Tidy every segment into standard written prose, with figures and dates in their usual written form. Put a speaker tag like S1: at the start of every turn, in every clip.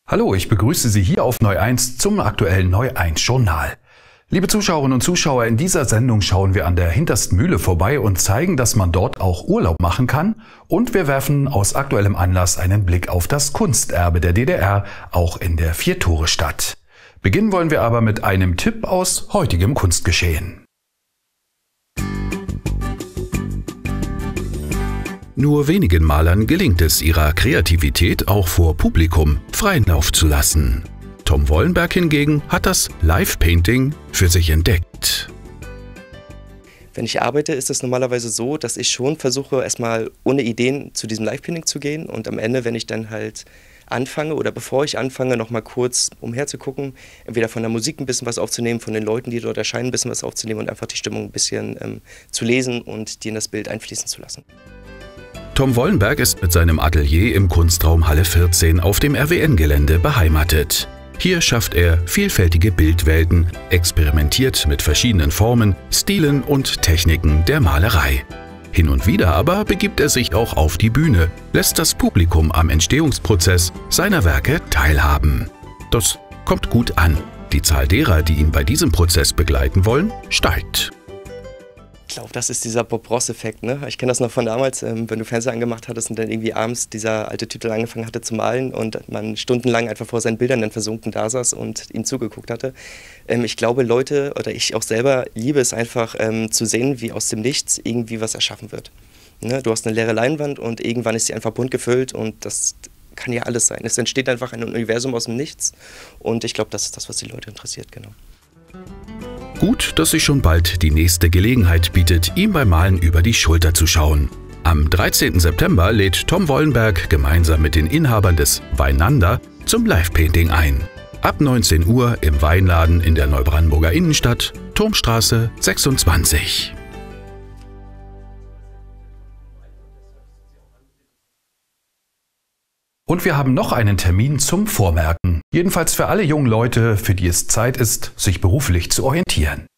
S1: Hallo, ich begrüße Sie hier auf Neu 1 zum aktuellen Neu 1 Journal. Liebe Zuschauerinnen und Zuschauer, in dieser Sendung schauen wir an der Hintersten Mühle vorbei und zeigen, dass man dort auch Urlaub machen kann. Und wir werfen aus aktuellem Anlass einen Blick auf das Kunsterbe der DDR, auch in der Vier-Tore-Stadt. Beginnen wollen wir aber mit einem Tipp aus heutigem Kunstgeschehen. Nur wenigen Malern gelingt es, ihrer Kreativität auch vor Publikum freien Lauf zu lassen. Tom Wollenberg hingegen hat das Live-Painting für sich entdeckt.
S2: Wenn ich arbeite, ist es normalerweise so, dass ich schon versuche, erstmal ohne Ideen zu diesem Live-Painting zu gehen und am Ende, wenn ich dann halt anfange oder bevor ich anfange, noch mal kurz umherzugucken, entweder von der Musik ein bisschen was aufzunehmen, von den Leuten, die dort erscheinen, ein bisschen was aufzunehmen und einfach die Stimmung ein bisschen zu lesen und die in das Bild einfließen zu lassen.
S1: Tom Wollenberg ist mit seinem Atelier im Kunstraum Halle 14 auf dem RWN-Gelände beheimatet. Hier schafft er vielfältige Bildwelten, experimentiert mit verschiedenen Formen, Stilen und Techniken der Malerei. Hin und wieder aber begibt er sich auch auf die Bühne, lässt das Publikum am Entstehungsprozess seiner Werke teilhaben. Das kommt gut an. Die Zahl derer, die ihn bei diesem Prozess begleiten wollen, steigt.
S2: Ich glaube, das ist dieser Bob-Ross-Effekt, ne? Ich kenne das noch von damals, wenn du Fernseher angemacht hattest und dann irgendwie abends dieser alte Typ dann angefangen hatte zu malen und man stundenlang einfach vor seinen Bildern dann versunken da saß und ihm zugeguckt hatte. Ich glaube, Leute oder ich auch selber liebe es einfach zu sehen, wie aus dem Nichts irgendwie was erschaffen wird. Ne? Du hast eine leere Leinwand und irgendwann ist sie einfach bunt gefüllt und das kann ja alles sein. Es entsteht einfach ein Universum aus dem Nichts und ich glaube, das ist das, was die Leute interessiert, genau.
S1: Gut, dass sich schon bald die nächste Gelegenheit bietet, ihm beim Malen über die Schulter zu schauen. Am 13. September lädt Tom Wollenberg gemeinsam mit den Inhabern des Weinander zum Live-Painting ein. Ab 19 Uhr im Weinladen in der Neubrandenburger Innenstadt, Turmstraße 26. Und wir haben noch einen Termin zum Vormerken. Jedenfalls für alle jungen Leute, für die es Zeit ist, sich beruflich zu orientieren.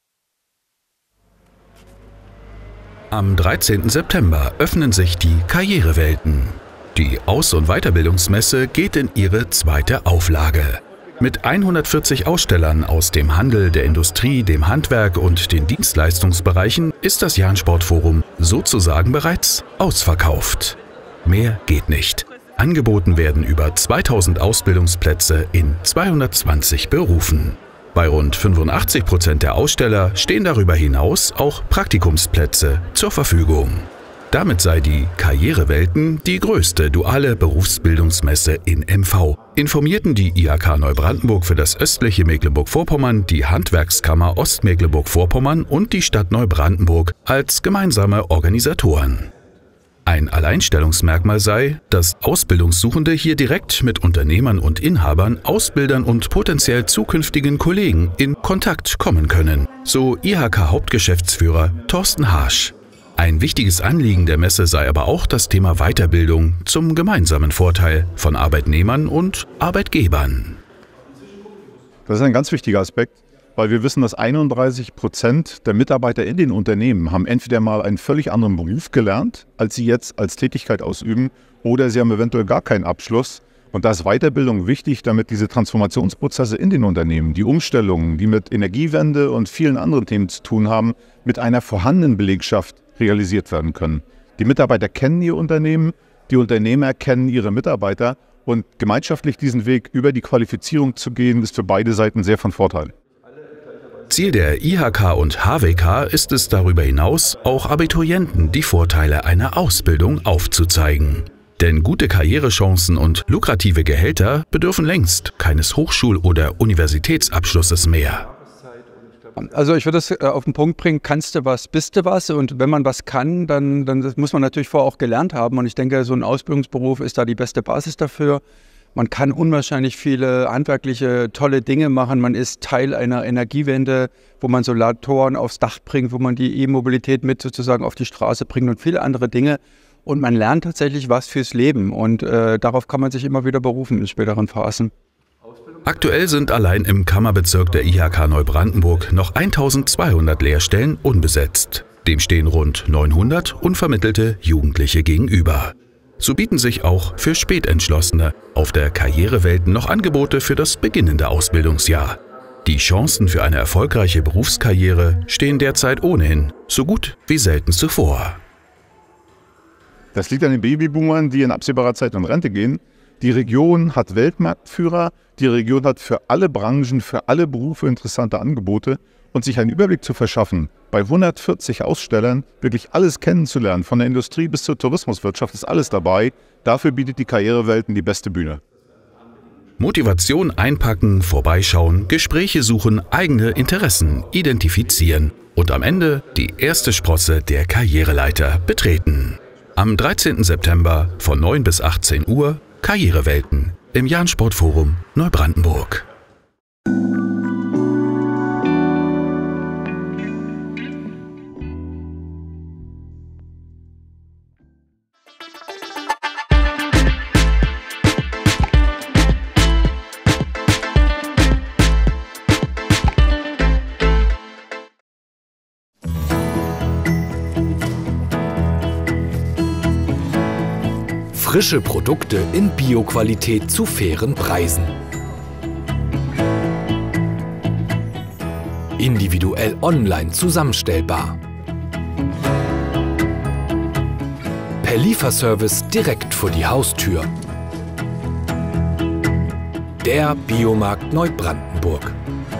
S1: Am 13. September öffnen sich die Karrierewelten. Die Aus- und Weiterbildungsmesse geht in ihre zweite Auflage. Mit 140 Ausstellern aus dem Handel, der Industrie, dem Handwerk und den Dienstleistungsbereichen ist das Jahn-Sport-Forum sozusagen bereits ausverkauft. Mehr geht nicht. Angeboten werden über 2000 Ausbildungsplätze in 220 Berufen. Bei rund 85% der Aussteller stehen darüber hinaus auch Praktikumsplätze zur Verfügung. Damit sei die Karrierewelten die größte duale Berufsbildungsmesse in MV, informierten die IHK Neubrandenburg für das östliche Mecklenburg-Vorpommern, die Handwerkskammer Ostmecklenburg-Vorpommern und die Stadt Neubrandenburg als gemeinsame Organisatoren. Ein Alleinstellungsmerkmal sei, dass Ausbildungssuchende hier direkt mit Unternehmern und Inhabern, Ausbildern und potenziell zukünftigen Kollegen in Kontakt kommen können, so IHK-Hauptgeschäftsführer Thorsten Harsch. Ein wichtiges Anliegen der Messe sei aber auch das Thema Weiterbildung zum gemeinsamen Vorteil von Arbeitnehmern und Arbeitgebern.
S3: Das ist ein ganz wichtiger Aspekt, weil wir wissen, dass 31% der Mitarbeiter in den Unternehmen haben entweder mal einen völlig anderen Beruf gelernt, als sie jetzt als Tätigkeit ausüben, oder sie haben eventuell gar keinen Abschluss. Und da ist Weiterbildung wichtig, damit diese Transformationsprozesse in den Unternehmen, die Umstellungen, die mit Energiewende und vielen anderen Themen zu tun haben, mit einer vorhandenen Belegschaft realisiert werden können. Die Mitarbeiter kennen ihr Unternehmen, die Unternehmer kennen ihre Mitarbeiter und gemeinschaftlich diesen Weg über die Qualifizierung zu gehen, ist für beide Seiten sehr von Vorteil.
S1: Ziel der IHK und HWK ist es darüber hinaus, auch Abiturienten die Vorteile einer Ausbildung aufzuzeigen. Denn gute Karrierechancen und lukrative Gehälter bedürfen längst keines Hochschul- oder Universitätsabschlusses mehr.
S4: Also ich würde es auf den Punkt bringen, kannst du was, bist du was. Und wenn man was kann, dann muss man natürlich vorher auch gelernt haben. Und ich denke, so ein Ausbildungsberuf ist da die beste Basis dafür. Man kann unwahrscheinlich viele handwerkliche, tolle Dinge machen. Man ist Teil einer Energiewende, wo man Solartoren aufs Dach bringt, wo man die E-Mobilität mit sozusagen auf die Straße bringt und viele andere Dinge. Und man lernt tatsächlich was fürs Leben. Und darauf kann man sich immer wieder berufen in späteren Phasen.
S1: Aktuell sind allein im Kammerbezirk der IHK Neubrandenburg noch 1200 Lehrstellen unbesetzt. Dem stehen rund 900 unvermittelte Jugendliche gegenüber. So bieten sich auch für Spätentschlossene auf der Karrierewelten noch Angebote für das beginnende Ausbildungsjahr. Die Chancen für eine erfolgreiche Berufskarriere stehen derzeit ohnehin so gut wie selten zuvor.
S3: Das liegt an den Babyboomern, die in absehbarer Zeit in Rente gehen. Die Region hat Weltmarktführer, die Region hat für alle Branchen, für alle Berufe interessante Angebote. Und sich einen Überblick zu verschaffen, bei 140 Ausstellern wirklich alles kennenzulernen, von der Industrie bis zur Tourismuswirtschaft ist alles dabei. Dafür bietet die Karrierewelten die beste Bühne.
S1: Motivation einpacken, vorbeischauen, Gespräche suchen, eigene Interessen identifizieren und am Ende die erste Sprosse der Karriereleiter betreten. Am 13. September von 9 bis 18 Uhr Karrierewelten im Jahn-Sport-Forum Neubrandenburg.
S5: Frische Produkte in Bio-Qualität zu fairen Preisen. Individuell online zusammenstellbar. Per Lieferservice direkt vor die Haustür. Der Biomarkt Neubrandenburg.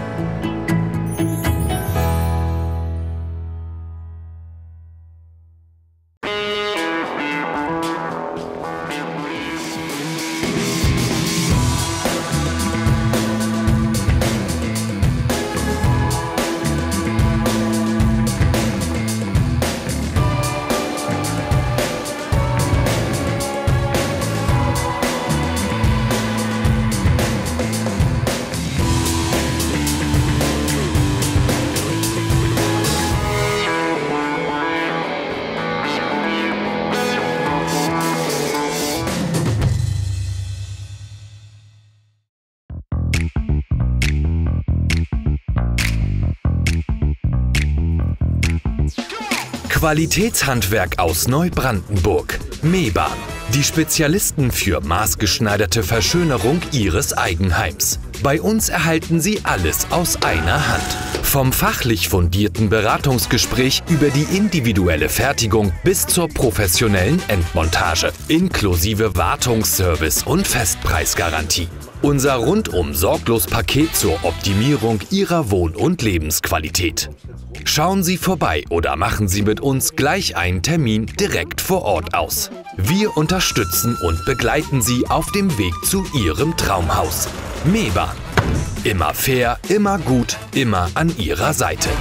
S5: Qualitätshandwerk aus Neubrandenburg. Mebahn. Die Spezialisten für maßgeschneiderte Verschönerung Ihres Eigenheims. Bei uns erhalten Sie alles aus einer Hand. Vom fachlich fundierten Beratungsgespräch über die individuelle Fertigung bis zur professionellen Endmontage. Inklusive Wartungsservice und Festpreisgarantie. Unser rundum sorglos Paket zur Optimierung Ihrer Wohn- und Lebensqualität. Schauen Sie vorbei oder machen Sie mit uns gleich einen Termin direkt vor Ort aus. Wir unterstützen und begleiten Sie auf dem Weg zu Ihrem Traumhaus. Mebahn. Immer fair, immer gut, immer an Ihrer Seite.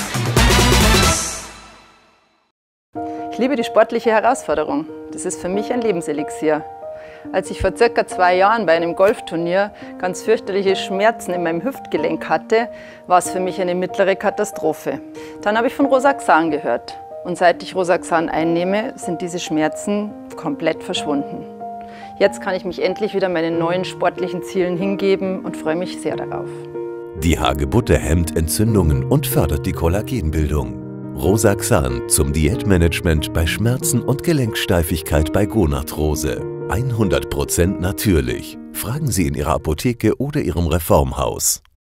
S6: Ich liebe die sportliche Herausforderung. Das ist für mich ein Lebenselixier. Als ich vor circa 2 Jahren bei einem Golfturnier ganz fürchterliche Schmerzen in meinem Hüftgelenk hatte, war es für mich eine mittlere Katastrophe. Dann habe ich von Rosaxan gehört. Und seit ich Rosaxan einnehme, sind diese Schmerzen komplett verschwunden. Jetzt kann ich mich endlich wieder meinen neuen sportlichen Zielen hingeben und freue mich sehr darauf.
S7: Die Hagebutte hemmt Entzündungen und fördert die Kollagenbildung. Rosaxan zum Diätmanagement bei Schmerzen und Gelenksteifigkeit bei Gonarthrose. 100% natürlich. Fragen Sie in Ihrer Apotheke oder Ihrem Reformhaus.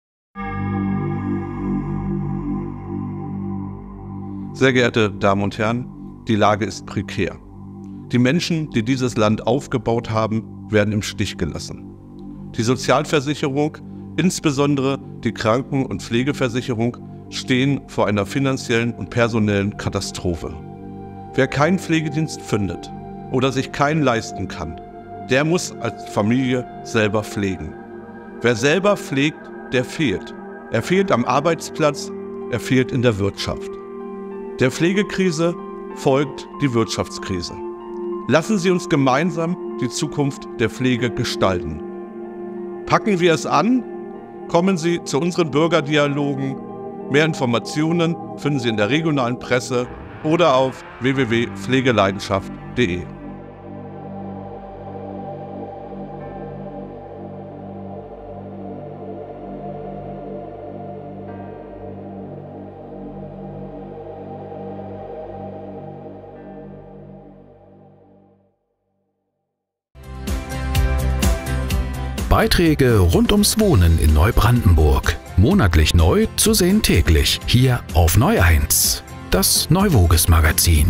S8: Sehr geehrte Damen und Herren, die Lage ist prekär. Die Menschen, die dieses Land aufgebaut haben, werden im Stich gelassen. Die Sozialversicherung, insbesondere die Kranken- und Pflegeversicherung, stehen vor einer finanziellen und personellen Katastrophe. Wer keinen Pflegedienst findet oder sich keinen leisten kann, der muss als Familie selber pflegen. Wer selber pflegt, der fehlt. Er fehlt am Arbeitsplatz, er fehlt in der Wirtschaft. Der Pflegekrise folgt die Wirtschaftskrise. Lassen Sie uns gemeinsam die Zukunft der Pflege gestalten. Packen wir es an, kommen Sie zu unseren Bürgerdialogen. Mehr Informationen finden Sie in der regionalen Presse oder auf www.pflegeleidenschaft.de.
S1: Beiträge rund ums Wohnen in Neubrandenburg. Monatlich neu, zu sehen täglich. Hier auf Neu 1. Das NeuVoges-Magazin.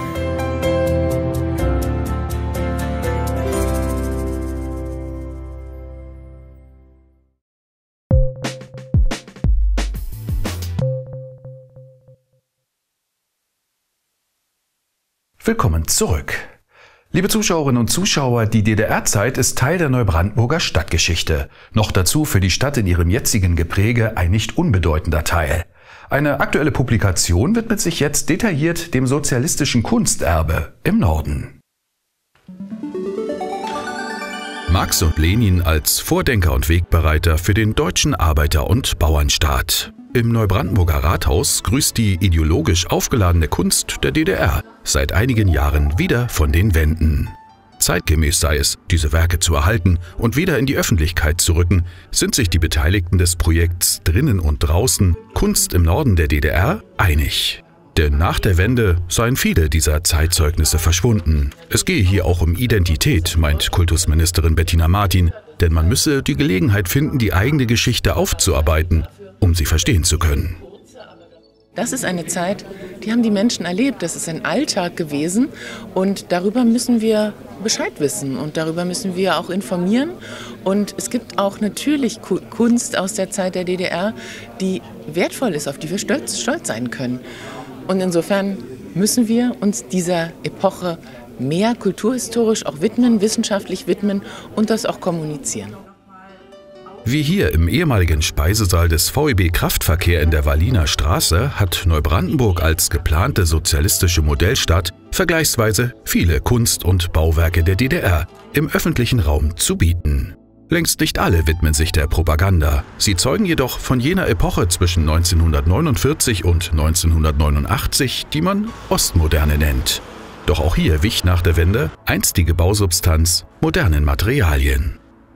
S1: Willkommen zurück. Liebe Zuschauerinnen und Zuschauer, die DDR-Zeit ist Teil der Neubrandenburger Stadtgeschichte. Noch dazu für die Stadt in ihrem jetzigen Gepräge ein nicht unbedeutender Teil. Eine aktuelle Publikation widmet sich jetzt detailliert dem sozialistischen Kunsterbe im Norden. Marx und Lenin als Vordenker und Wegbereiter für den deutschen Arbeiter- und Bauernstaat. Im Neubrandenburger Rathaus grüßt die ideologisch aufgeladene Kunst der DDR seit einigen Jahren wieder von den Wänden. Zeitgemäß sei es, diese Werke zu erhalten und wieder in die Öffentlichkeit zu rücken, sind sich die Beteiligten des Projekts Drinnen und Draußen Kunst im Norden der DDR einig. Denn nach der Wende seien viele dieser Zeitzeugnisse verschwunden. Es gehe hier auch um Identität, meint Kultusministerin Bettina Martin, denn man müsse die Gelegenheit finden, die eigene Geschichte aufzuarbeiten, um sie verstehen zu können.
S9: Das ist eine Zeit, die haben die Menschen erlebt. Das ist ein Alltag gewesen und darüber müssen wir Bescheid wissen und darüber müssen wir auch informieren. Und es gibt auch natürlich Kunst aus der Zeit der DDR, die wertvoll ist, auf die wir stolz sein können. Und insofern müssen wir uns dieser Epoche mehr kulturhistorisch auch widmen, wissenschaftlich widmen und das auch kommunizieren.
S1: Wie hier im ehemaligen Speisesaal des VEB Kraftverkehr in der Walliner Straße hat Neubrandenburg als geplante sozialistische Modellstadt vergleichsweise viele Kunst- und Bauwerke der DDR im öffentlichen Raum zu bieten. Längst nicht alle widmen sich der Propaganda. Sie zeugen jedoch von jener Epoche zwischen 1949 und 1989, die man Ostmoderne nennt. Doch auch hier wich nach der Wende einstige Bausubstanz modernen Materialien.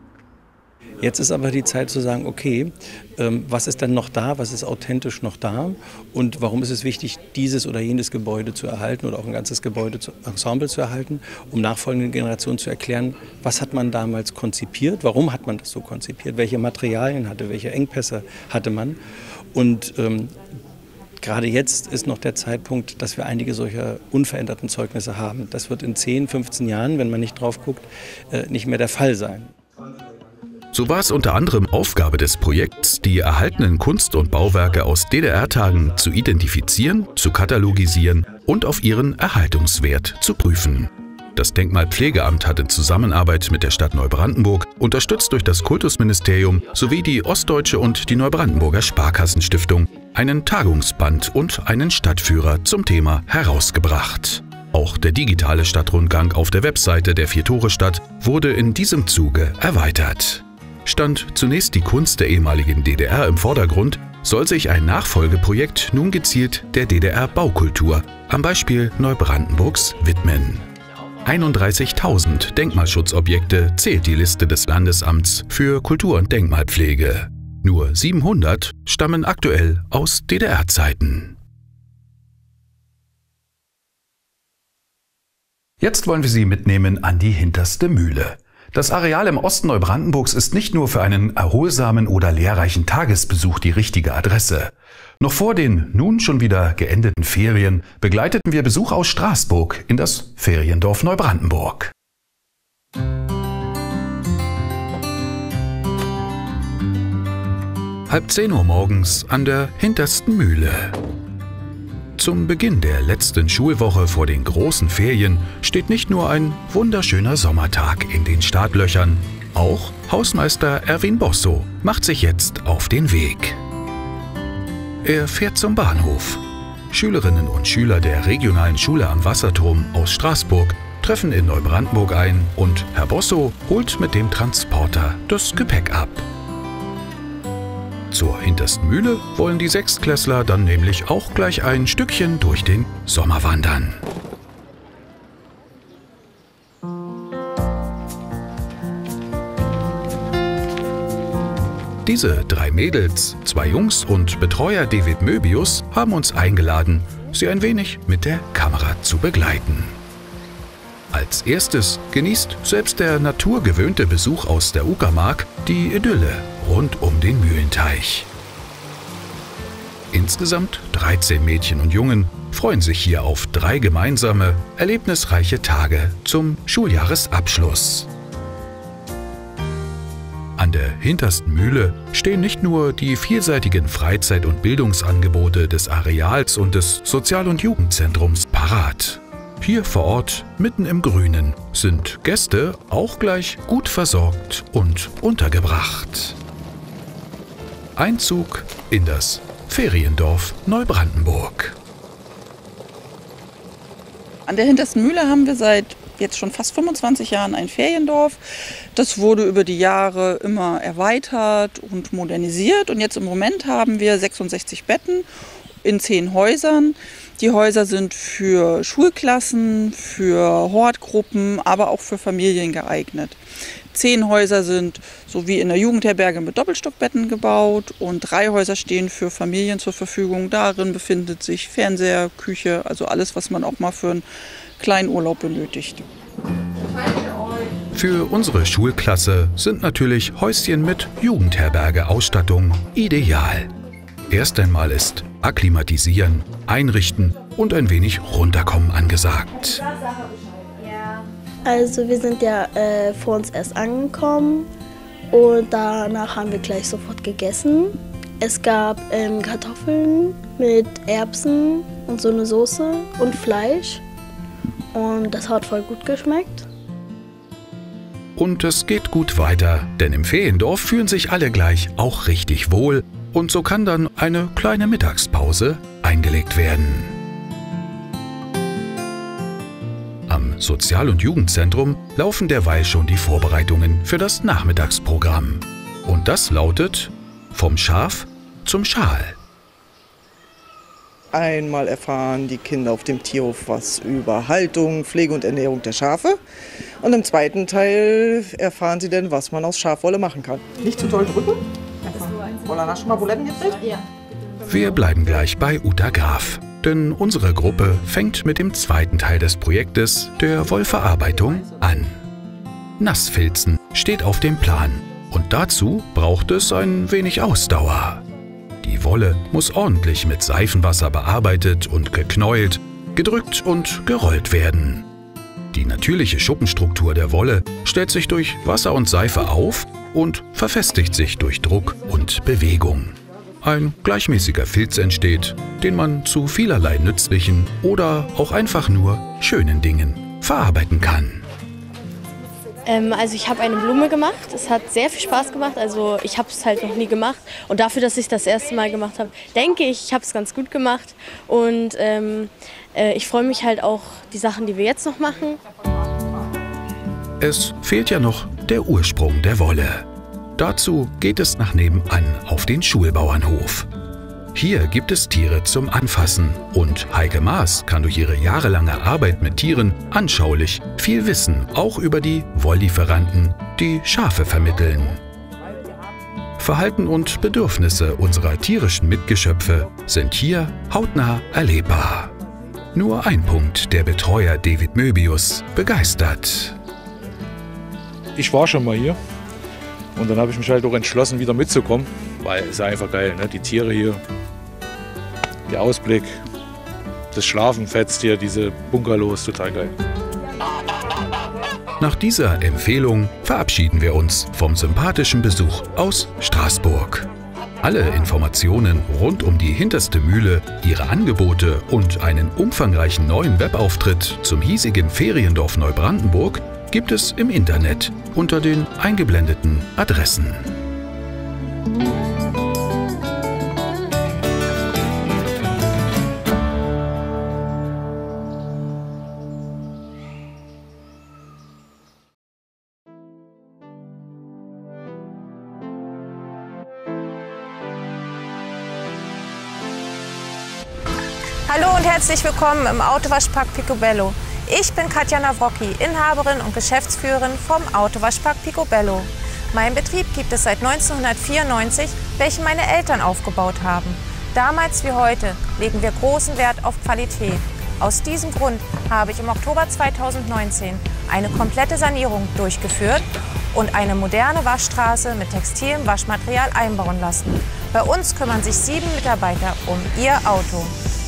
S10: Jetzt ist aber die Zeit zu sagen, okay, was ist denn noch da, was ist authentisch noch da und warum ist es wichtig, dieses oder jenes Gebäude zu erhalten oder auch ein ganzes Ensemble zu erhalten, um nachfolgenden Generationen zu erklären, was hat man damals konzipiert, warum hat man das so konzipiert, welche Materialien hatte, welche Engpässe hatte man und gerade jetzt ist noch der Zeitpunkt, dass wir einige solcher unveränderten Zeugnisse haben. Das wird in 10, 15 Jahren, wenn man nicht drauf guckt, nicht mehr der Fall sein.
S1: So war es unter anderem Aufgabe des Projekts, die erhaltenen Kunst- und Bauwerke aus DDR-Tagen zu identifizieren, zu katalogisieren und auf ihren Erhaltungswert zu prüfen. Das Denkmalpflegeamt hat in Zusammenarbeit mit der Stadt Neubrandenburg, unterstützt durch das Kultusministerium sowie die Ostdeutsche und die Neubrandenburger Sparkassenstiftung, einen Tagungsband und einen Stadtführer zum Thema herausgebracht. Auch der digitale Stadtrundgang auf der Webseite der Vier-Tore-Stadt wurde in diesem Zuge erweitert. Stand zunächst die Kunst der ehemaligen DDR im Vordergrund, soll sich ein Nachfolgeprojekt nun gezielt der DDR-Baukultur am Beispiel Neubrandenburgs widmen. 31.000 Denkmalschutzobjekte zählt die Liste des Landesamts für Kultur- und Denkmalpflege. Nur 700 stammen aktuell aus DDR-Zeiten. Jetzt wollen wir Sie mitnehmen an die hinterste Mühle. Das Areal im Osten Neubrandenburgs ist nicht nur für einen erholsamen oder lehrreichen Tagesbesuch die richtige Adresse. Noch vor den nun schon wieder geendeten Ferien begleiteten wir Besucher aus Straßburg in das Feriendorf Neubrandenburg. Halb 10 Uhr morgens an der hintersten Mühle. Zum Beginn der letzten Schulwoche vor den großen Ferien steht nicht nur ein wunderschöner Sommertag in den Startlöchern, auch Hausmeister Erwin Bosso macht sich jetzt auf den Weg. Er fährt zum Bahnhof. Schülerinnen und Schüler der regionalen Schule am Wasserturm aus Straßburg treffen in Neubrandenburg ein und Herr Bosso holt mit dem Transporter das Gepäck ab. Zur hintersten Mühle wollen die Sechstklässler dann nämlich auch gleich ein Stückchen durch den Sommer wandern. Diese 3 Mädels, 2 Jungs und Betreuer David Möbius haben uns eingeladen, sie ein wenig mit der Kamera zu begleiten. Als erstes genießt selbst der naturgewöhnte Besuch aus der Uckermark die Idylle rund um den Mühlenteich. Insgesamt 13 Mädchen und Jungen freuen sich hier auf 3 gemeinsame, erlebnisreiche Tage zum Schuljahresabschluss. An der hintersten Mühle stehen nicht nur die vielseitigen Freizeit- und Bildungsangebote des Areals und des Sozial- und Jugendzentrums parat. Hier vor Ort, mitten im Grünen, sind Gäste auch gleich gut versorgt und untergebracht. Einzug in das Feriendorf Neubrandenburg.
S11: An der hintersten Mühle haben wir seit jetzt schon fast 25 Jahren ein Feriendorf. Das wurde über die Jahre immer erweitert und modernisiert. Und jetzt im Moment haben wir 66 Betten in 10 Häusern. Die Häuser sind für Schulklassen, für Hortgruppen, aber auch für Familien geeignet. 10 Häuser sind so wie in der Jugendherberge mit Doppelstockbetten gebaut und 3 Häuser stehen für Familien zur Verfügung. Darin befindet sich Fernseher, Küche, also alles, was man auch mal für einen kleinen Urlaub benötigt.
S1: Für unsere Schulklasse sind natürlich Häuschen mit Jugendherberge-Ausstattung ideal. Erst einmal ist akklimatisieren, einrichten und ein wenig runterkommen angesagt.
S12: Also wir sind ja vor uns erst angekommen und danach haben wir gleich sofort gegessen. Es gab Kartoffeln mit Erbsen und so eine Soße und Fleisch und das hat voll gut geschmeckt.
S1: Und es geht gut weiter, denn im Feriendorf fühlen sich alle gleich auch richtig wohl und so kann dann eine kleine Mittagspause eingelegt werden. Am Sozial- und Jugendzentrum laufen derweil schon die Vorbereitungen für das Nachmittagsprogramm. Und das lautet: Vom Schaf zum Schal.
S13: Einmal erfahren die Kinder auf dem Tierhof was über Haltung, Pflege und Ernährung der Schafe. Und im zweiten Teil erfahren sie dann, was man aus Schafwolle machen kann. Nicht zu doll drücken. Wollen schon mal Buletten gekriegt? Ja.
S1: Wir bleiben gleich bei Uta Graf, denn unsere Gruppe fängt mit dem zweiten Teil des Projektes, der Wollverarbeitung, an. Nassfilzen steht auf dem Plan und dazu braucht es ein wenig Ausdauer. Die Wolle muss ordentlich mit Seifenwasser bearbeitet und geknäult, gedrückt und gerollt werden. Die natürliche Schuppenstruktur der Wolle stellt sich durch Wasser und Seife auf und verfestigt sich durch Druck und Bewegung. Ein gleichmäßiger Filz entsteht, den man zu vielerlei nützlichen oder auch einfach nur schönen Dingen verarbeiten kann.
S14: Also ich habe eine Blume gemacht. Es hat sehr viel Spaß gemacht. Also ich habe es halt noch nie gemacht. Und dafür, dass ich das erste Mal gemacht habe, denke ich, ich habe es ganz gut gemacht. Und ich freue mich halt auch die Sachen, die wir jetzt noch machen.
S1: Es fehlt ja noch der Ursprung der Wolle. Dazu geht es nach nebenan auf den Schulbauernhof. Hier gibt es Tiere zum Anfassen und Heike Maas kann durch ihre jahrelange Arbeit mit Tieren anschaulich viel Wissen auch über die Wolllieferanten, die Schafe vermitteln. Verhalten und Bedürfnisse unserer tierischen Mitgeschöpfe sind hier hautnah erlebbar. Nur ein Punkt der Betreuer David Möbius begeistert.
S15: Ich war schon mal hier und dann habe ich mich halt auch entschlossen, wieder mitzukommen, weil es ist einfach geil, ne? Die Tiere hier, der Ausblick, das Schlafen fetzt hier, diese Bungalows, total geil.
S1: Nach dieser Empfehlung verabschieden wir uns vom sympathischen Besuch aus Straßburg. Alle Informationen rund um die hinterste Mühle, ihre Angebote und einen umfangreichen neuen Webauftritt zum hiesigen Feriendorf Neubrandenburg gibt es im Internet unter den eingeblendeten Adressen.
S16: Hallo und herzlich willkommen im Autowaschpark Picobello. Ich bin Katja Nawrocki, Inhaberin und Geschäftsführerin vom Autowaschpark Picobello. Meinen Betrieb gibt es seit 1994, welchen meine Eltern aufgebaut haben. Damals wie heute legen wir großen Wert auf Qualität. Aus diesem Grund habe ich im Oktober 2019 eine komplette Sanierung durchgeführt und eine moderne Waschstraße mit textilem Waschmaterial einbauen lassen. Bei uns kümmern sich 7 Mitarbeiter um ihr Auto.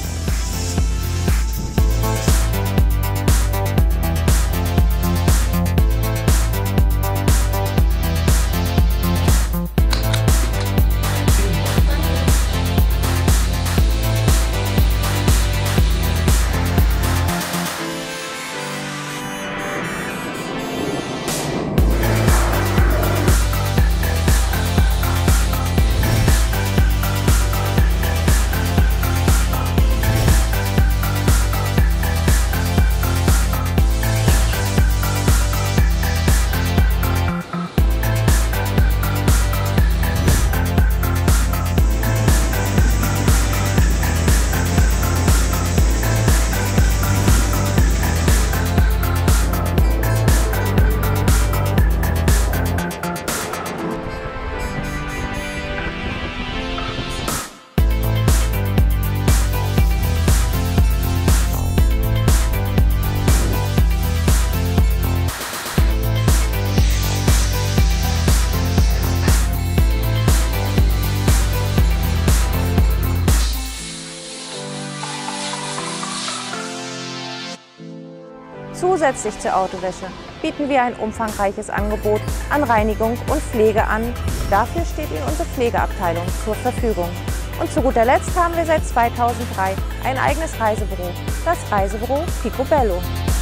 S16: Zusätzlich zur Autowäsche bieten wir ein umfangreiches Angebot an Reinigung und Pflege an. Dafür steht Ihnen unsere Pflegeabteilung zur Verfügung. Und zu guter Letzt haben wir seit 2003 ein eigenes Reisebüro, das Reisebüro Picobello.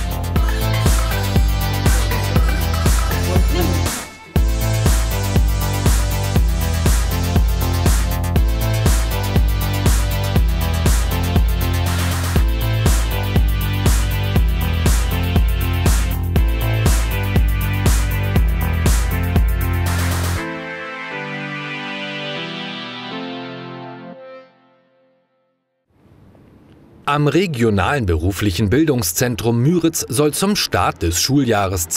S5: Am regionalen beruflichen Bildungszentrum Müritz soll zum Start des Schuljahres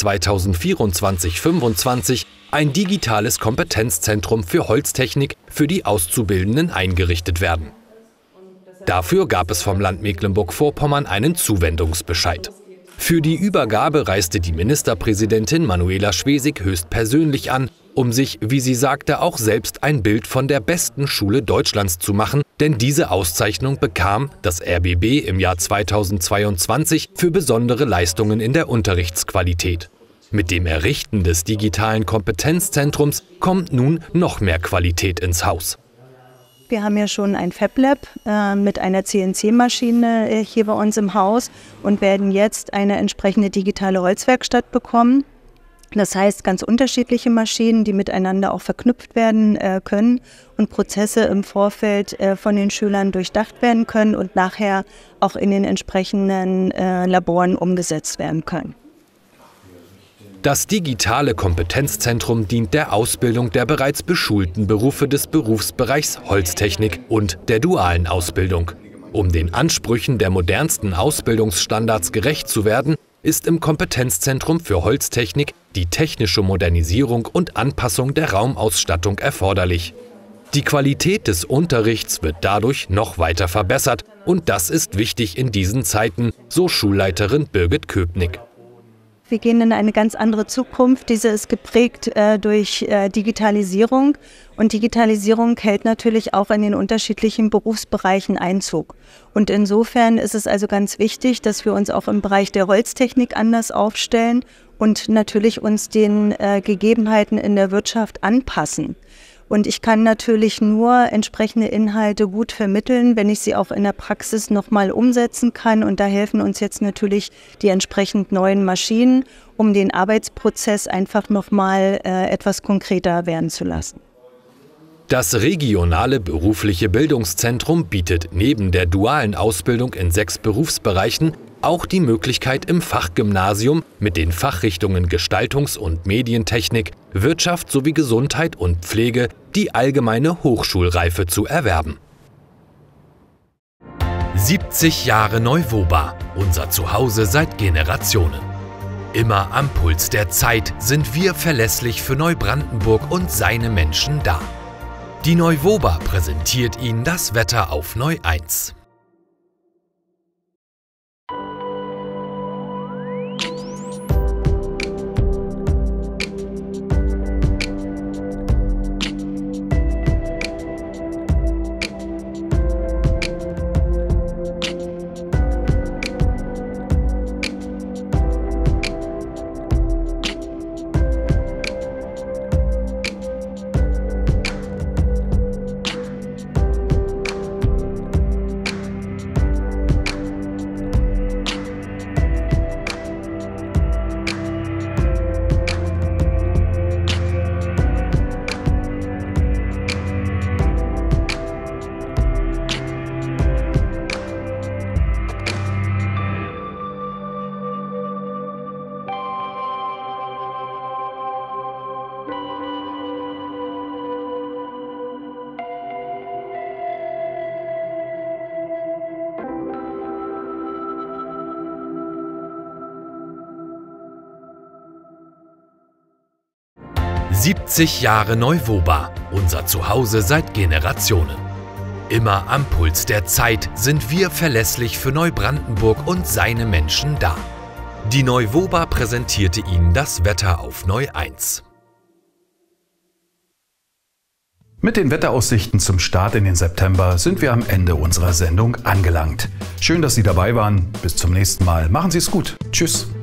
S5: 2024/25 ein digitales Kompetenzzentrum für Holztechnik für die Auszubildenden eingerichtet werden. Dafür gab es vom Land Mecklenburg-Vorpommern einen Zuwendungsbescheid. Für die Übergabe reiste die Ministerpräsidentin Manuela Schwesig höchstpersönlich an, um sich, wie sie sagte, auch selbst ein Bild von der besten Schule Deutschlands zu machen, denn diese Auszeichnung bekam das RBB im Jahr 2022 für besondere Leistungen in der Unterrichtsqualität. Mit dem Errichten des digitalen Kompetenzzentrums kommt nun noch mehr Qualität ins Haus.
S17: Wir haben ja schon ein FabLab mit einer CNC-Maschine hier bei uns im Haus und werden jetzt eine entsprechende digitale Holzwerkstatt bekommen. Das heißt, ganz unterschiedliche Maschinen, die miteinander auch verknüpft werden können und Prozesse im Vorfeld von den Schülern durchdacht werden können und nachher auch in den entsprechenden Laboren umgesetzt werden können.
S5: Das digitale Kompetenzzentrum dient der Ausbildung der bereits beschulten Berufe des Berufsbereichs Holztechnik und der dualen Ausbildung. Um den Ansprüchen der modernsten Ausbildungsstandards gerecht zu werden, ist im Kompetenzzentrum für Holztechnik die technische Modernisierung und Anpassung der Raumausstattung erforderlich. Die Qualität des Unterrichts wird dadurch noch weiter verbessert und das ist wichtig in diesen Zeiten, so Schulleiterin Birgit Köpnick.
S17: Wir gehen in eine ganz andere Zukunft. Diese ist geprägt durch Digitalisierung. Und Digitalisierung hält natürlich auch in den unterschiedlichen Berufsbereichen Einzug. Und insofern ist es also ganz wichtig, dass wir uns auch im Bereich der Holztechnik anders aufstellen und natürlich uns den Gegebenheiten in der Wirtschaft anpassen. Und ich kann natürlich nur entsprechende Inhalte gut vermitteln, wenn ich sie auch in der Praxis nochmal umsetzen kann. Und da helfen uns jetzt natürlich die entsprechend neuen Maschinen, um den Arbeitsprozess einfach nochmal etwas konkreter werden zu lassen.
S5: Das regionale berufliche Bildungszentrum bietet neben der dualen Ausbildung in 6 Berufsbereichen auch die Möglichkeit im Fachgymnasium mit den Fachrichtungen Gestaltungs- und Medientechnik, Wirtschaft sowie Gesundheit und Pflege die allgemeine Hochschulreife zu erwerben. 70 Jahre Neuwoba, unser Zuhause seit Generationen. Immer am Puls der Zeit sind wir verlässlich für Neubrandenburg und seine Menschen da. Die Neuwoba präsentiert Ihnen das Wetter auf Neu 1. 70 Jahre Neuwoba, unser Zuhause seit Generationen. Immer am Puls der Zeit sind wir verlässlich für Neubrandenburg und seine Menschen da. Die Neuwoba präsentierte Ihnen das Wetter auf Neu 1.
S1: Mit den Wetteraussichten zum Start in den September sind wir am Ende unserer Sendung angelangt. Schön, dass Sie dabei waren. Bis zum nächsten Mal. Machen Sie es gut. Tschüss.